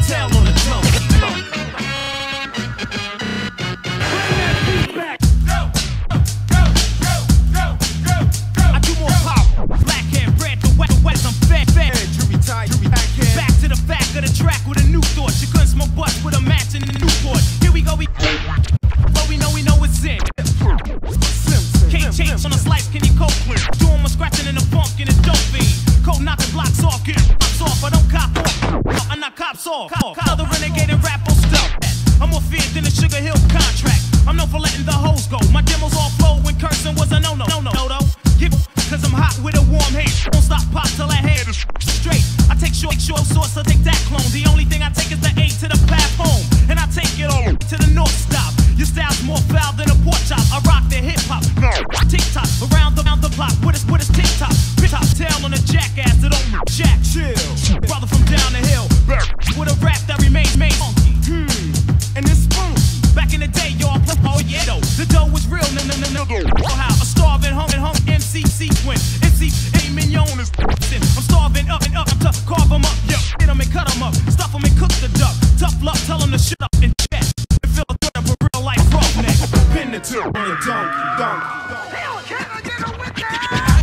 tail on the donkey. I do more power. Black hair, red, the wet, I'm fed. Back to the back of the track with a new thought. You couldn't smoke butts with a match in the Newport. Here we go, but we know it's in. Can't change on a slice, can you cope with? Doing my scratching in the funk in the dope fiend. Cold knocking blocks off, get blocks off. I don't cop off, I knock cops off. Other renegade and rap on stuff. I'm more feared than the Sugar Hill contract. I'm known for letting the hoes go. My demos all flow when cursing was a no-no. Cause I'm hot with a warm hate. Won't stop pop till I head is straight. I take short source, I take that clone. The only thing I take is the A to the path home. And I take it all to the north stop. Your style's more foul than a pork chop. I rock the hip hop. Tick-tock, around the block. What is tick-tock? Top tail on a jackass that don't jack. Chill. Brother from down the hill. With a rap that remains funky. And this spoon. Back in the day, y'all play oh yeah though. The dough was real, no. How a starving home MC sequence. MC ain't mignon is I'm starving up and up. I'm tough, carve them up, yeah. Hit them and cut them up. Stuff them and cook the duck. Tough luck, tell them to shut up and check. And feel a threat of a real life roughneck. Pin the till on a donkey. Can I get a witness?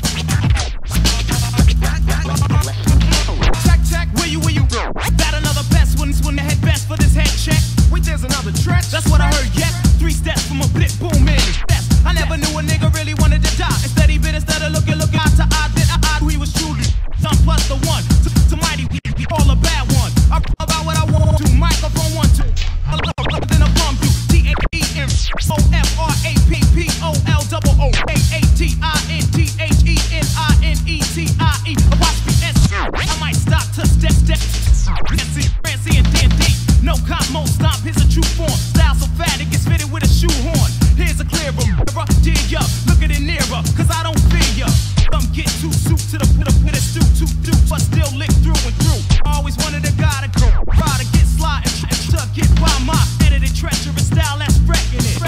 Check, where you? That another best when the head best for this head check. Wait, there's another stretch. That's what I heard, yeah. 3 steps from a blit boom in. I never knew a nigga really wanted to die. Instead he bit instead of looking eye to eye. Then I knew he was truly done plus the one. To mighty, we all a bad one. I about what I want to. Microphone 1, 2. I love than a bum do. TAEMPOLRAPPOLWATINTHENETIE. Apostrophe S. I might stop to step. Fancy and D&D. No cop, mo stomp. Here's a true form. Style so fat it gets fitted with a shoehorn. Here's a clear mirror. Dig up, look at it nearer. Cause I don't fear ya. Come get too soup to the pit of stew. But still lick through and through. Always wanted a guy to go. Try to get slide and to get by my edited treacherous style. That's wrecking it.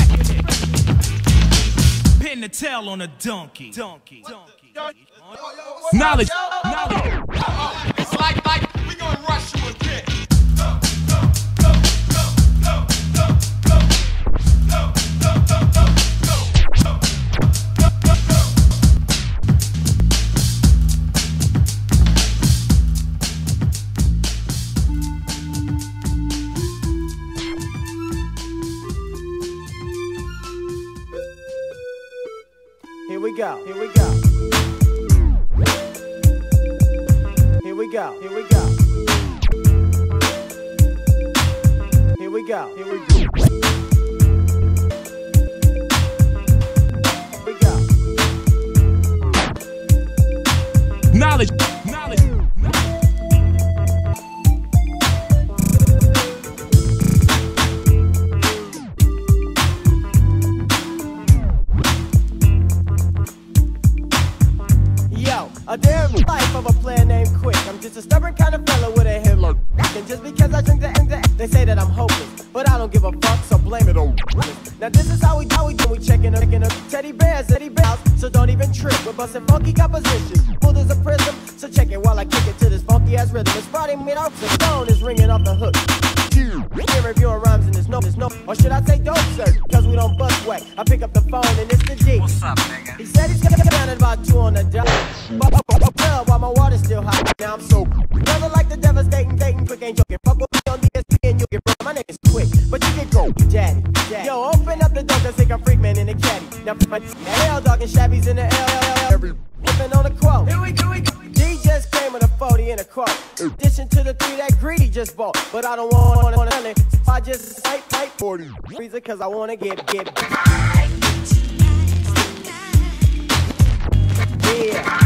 Pin the tail on a donkey. Knowledge. It's like we gonna rush you again. Here we go. Here we go. Knowledge. A damn life of a player named Quick. I'm just a stubborn kind of fella with a hip. And just because I drink the they say that I'm hopeless. But I don't give a fuck, so blame it on. Now this is how we do. We checking up teddy bears, so don't even trip. We're busting funky compositions. Full as a prism, so check it while I kick it to this funky ass rhythm. It's Friday mid-off, the phone is ringing off the hook. Here reviewing rhymes and there's no, or should I say dope, sir? Cause we don't bust whack. I pick up the phone and it's the G. What's up, nigga? He said he's gonna come down at about 2 on the dot. While my water's still hot, now I'm so never like the devastating dating quick ain't joking. Fuck with me on DSP, you get broke. My name is Quick, but you get go, daddy. Yo, open up the door, cause think I'm freak man in the caddy. Now my L dog and Shabby's in the L. Every whipping on the quote. Here we go. D just came with a 40 in a quote. Addition to the 3 that Greedy just bought. But I don't want it. I just type 40. Reason cause I wanna get. Yeah.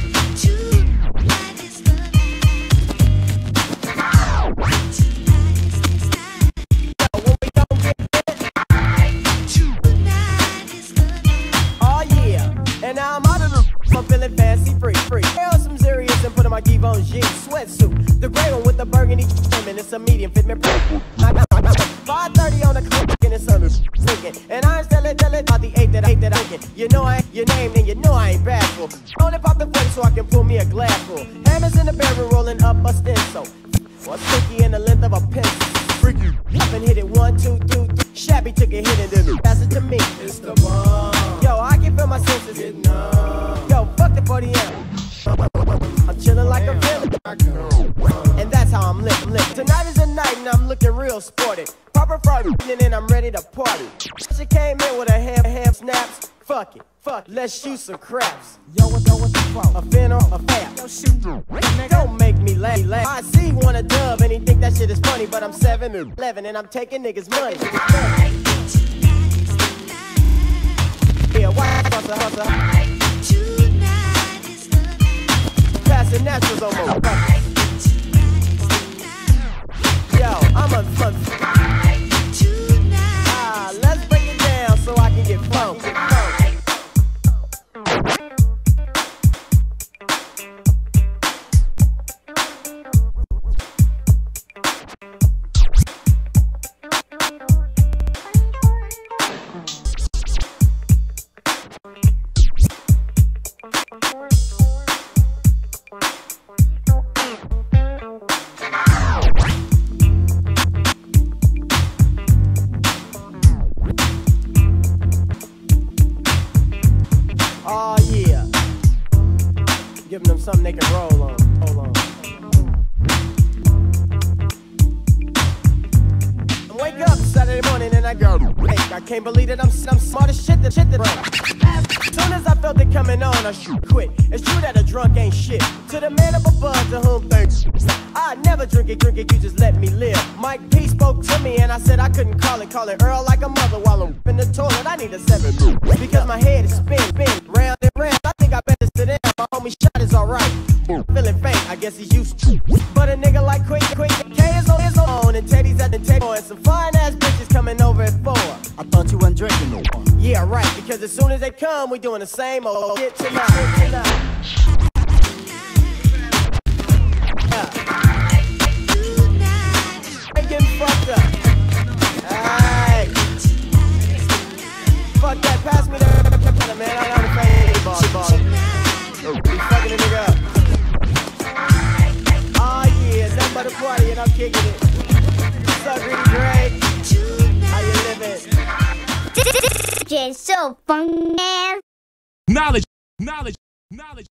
And now I'm out of the I'm feeling fancy free. Hell some serious and put on my Givenchy sweatsuit. The gray one with the burgundy trim, it's a medium fit me. 5:30 on the clock and it's on thinking. And I ain't telling about the 8 that I get. You know I ain't your name, then you know I ain't bashful. Only pop the flame so I can pull me a glass full. Hammers in the barrel rolling up a stencil. Well, sticky in the length of a pencil. Freaky. Up and hit it 1, 2, 3. Shabby took a hit and then pass it to me. It's the bomb. Yo, I can feel my senses. Yo, fuck the 40 amp. I'm chillin' like a villain. And that's how I'm lit. Tonight is the night and I'm looking real sporty. Proper Friday and I'm ready to party. She came in with a ham snaps. Fuck it, let's shoot some craps. Yo, what's the fuck? A fin or a fap. Yo, shoot. Don't make me laugh. I see one a dub and he think that shit is funny, but I'm 7'11" and I'm taking niggas' money. Yeah, why hustle? Passing naturals on my Yo, I'm a fun. Let's break it down so I can get funky. Oh yeah, giving them something they can roll on. Hold on. I wake up Saturday morning and I go, hey, I can't believe that I'm smart as shit. As soon as I felt it coming on, I quit. It's true that a drunk ain't shit. To the man up above, to whom thanks. I never drink it, you just let me live. Mike P spoke to me and I said I couldn't call it Earl like a mother while I'm in the toilet. I need a 7 because my head is spin, round and round. I think I better sit down. My homie shot is alright. Feeling faint, I guess he's used to. But a nigga like Quick K is on and Teddy's at the table and some fine ass bitches coming over at 4. I thought you weren't drinking no more. Yeah, right, because as soon as they come, we doing the same old shit tonight. Ain't getting fucked up. Aight. Fuck that, pass me that man. I don't play any ball. We fucking a nigga up. Oh yeah, nothing but a party and I'm kicking it. What's up, Greedy Greg? How you living? Just so fun, man. Knowledge.